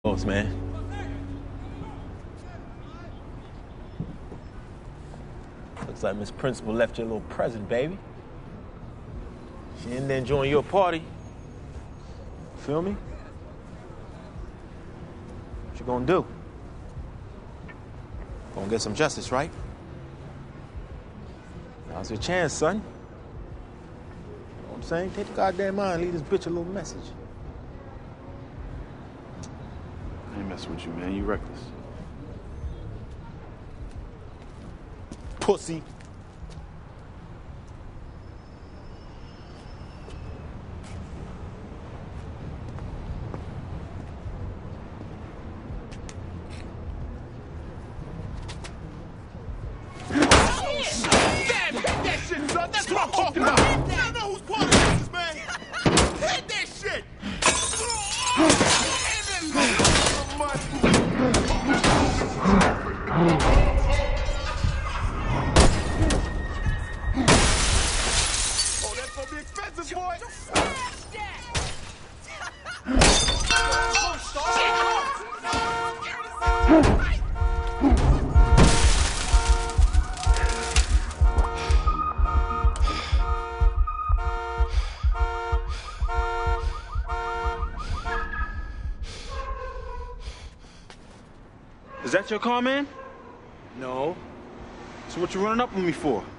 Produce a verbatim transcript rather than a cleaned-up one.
Man. Looks like Miss Principal left you a little present, baby. She in there enjoying your party. Feel me? What you gonna do? Gonna get some justice, right? Now's your chance, son. You know what I'm saying? Take the goddamn mind, leave this bitch a little message. I ain't messing with you, man. You reckless. Pussy. That's what I'm talking about! I know who's part of this, man! Hit that shit! Oh, that's gonna be expensive, boy! Is that your car, man? No. So what you running up on me for?